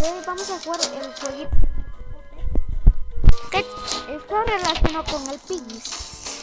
hoy vamos a jugar el jueguito que está relacionado con el Piggies.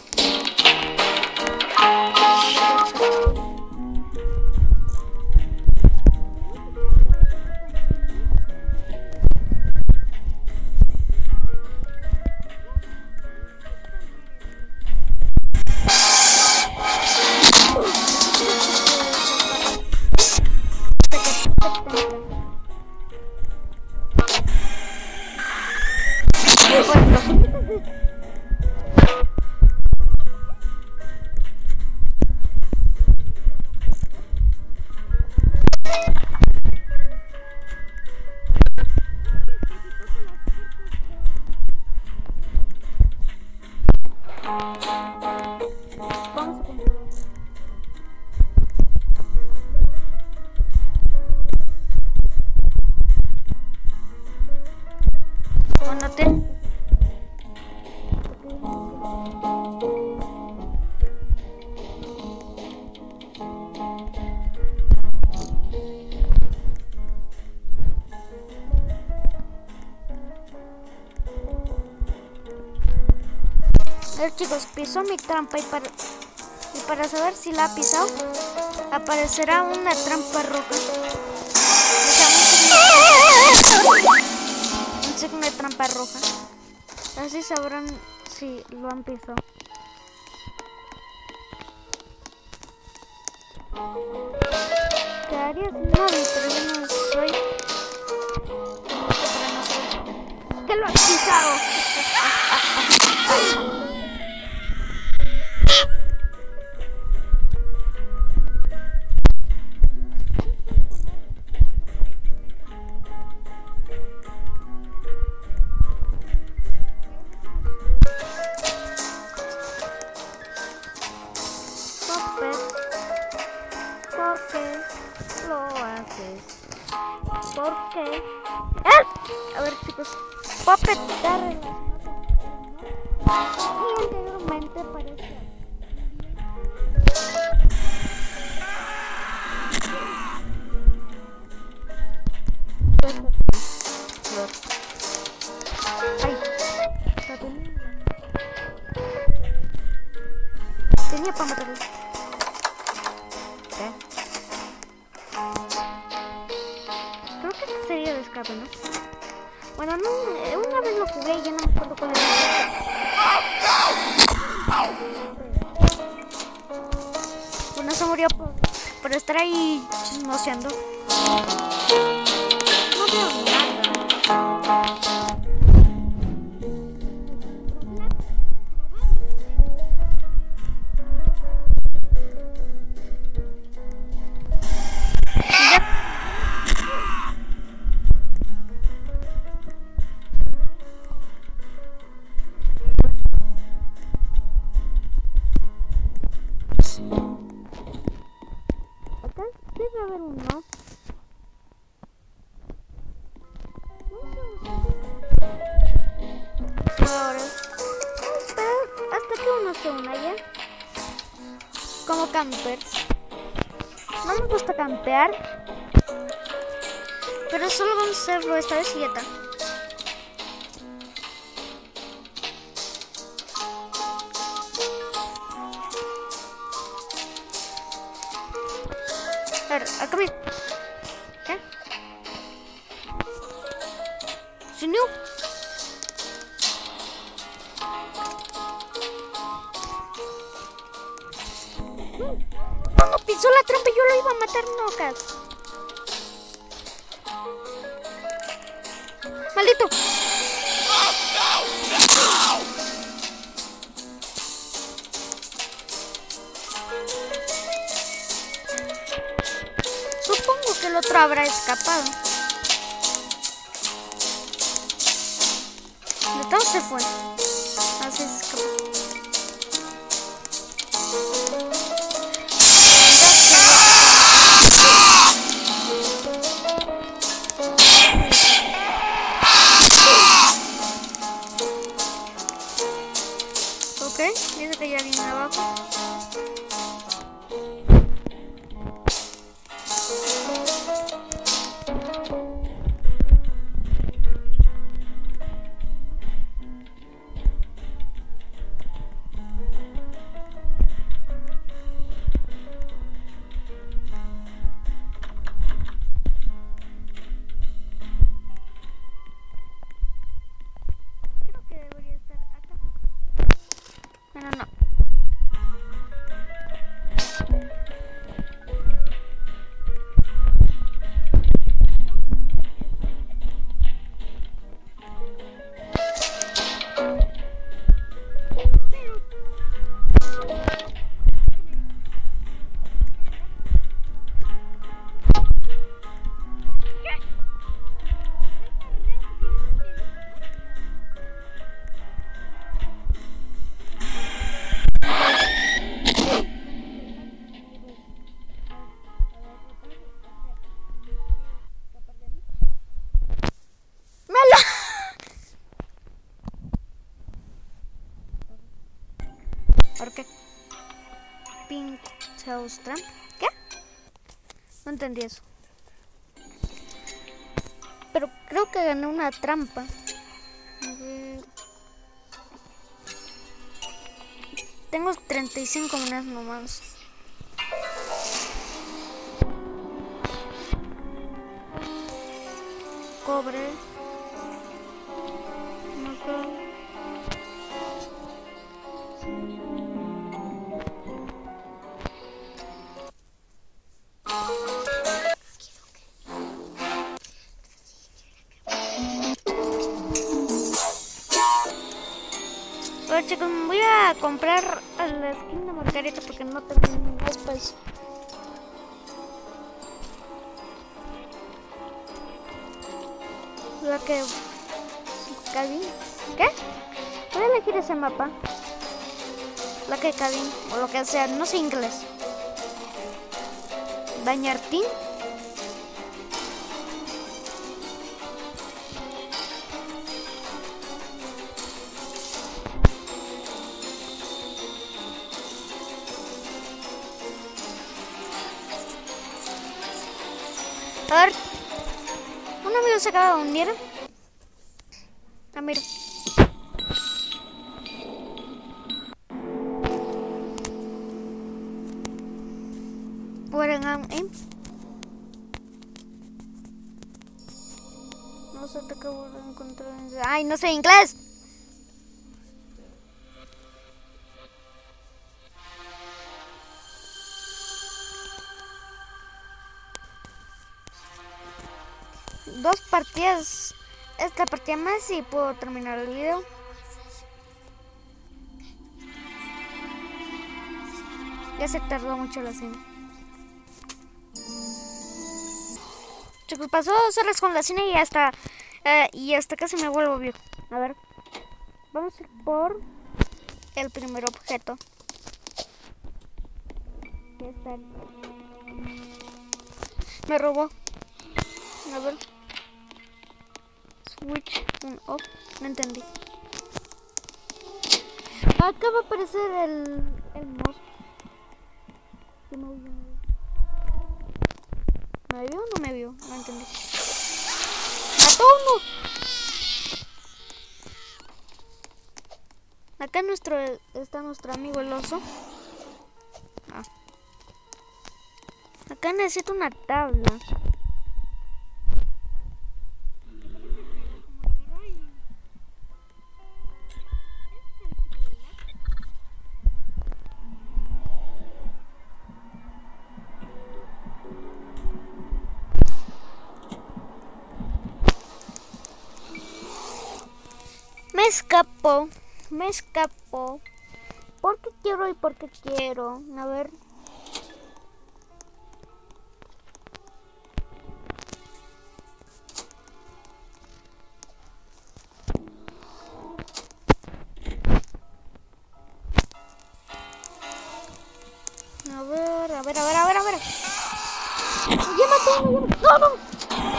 A ver, chicos, pisó mi trampa y para saber si la ha pisado aparecerá una trampa roja. Un signo de trampa roja. Así sabrán si lo han pisado. Quedaría sin móvil, pero yo no soy. ¿Qué lo han pisado? ¿Por qué lo haces? ¿Por qué? A ver, chicos, Puppet está relacionado y anteriormente parecía. Ay, tenía para matarlo. Creo que este sería de escape, ¿no? Bueno, no, una vez lo jugué y ya no me acuerdo cuál era. Bueno, se murió por estar ahí chismoseando. No veo nada. Debe haber uno. Ahora, espera hasta que uno se una ya. Como campers. No me gusta campear, pero solo vamos a hacerlo esta vez y ya está. A ver, acá bien. ¿Qué? ¿Siniu? Cuando pisó la trampa yo lo iba a matar, no, Cas. ¡Maldito! Supongo que el otro habrá escapado. Entonces se fue. Así se escapó. Ok, dice que ya viene abajo. Chaos Tramp. ¿Qué? No entendí eso. Pero creo que gané una trampa. A ver. Tengo 35 monedas nomás. Cobre. Bueno, chicos, me voy a comprar a la skin de Margarita porque no tengo ningún espacio. La que... Cabin. ¿Qué? Voy a elegir ese mapa. La que Cabin, o lo que sea, no sé inglés. Bañartín. A ver, un amigo se acaba de unir. Ah, mira. No sé, te acabo de encontrar. ¡Ay, no sé inglés! Dos partidas. Esta partida más y puedo terminar el video. Ya se tardó mucho la cena. Chicos, pasó 2 horas con la cena y hasta casi me vuelvo viejo. A ver, vamos a ir por el primer objeto. Ya está. Me robó. A ver. Switch on off. No entendí. Acá va a aparecer el mouse. ¿Me vio o no me vio? No entendí. ¡Mató uno! Acá está nuestro amigo el oso. Ah. Acá necesito una tabla. Me escapó. Porque quiero y porque quiero. A ver. A ver. Ya mató uno, ¡No!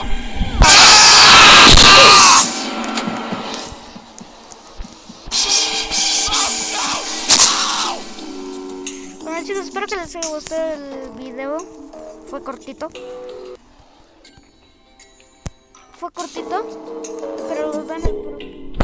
Bueno, chicos, espero que les haya gustado el video. Fue cortito, pero los van a...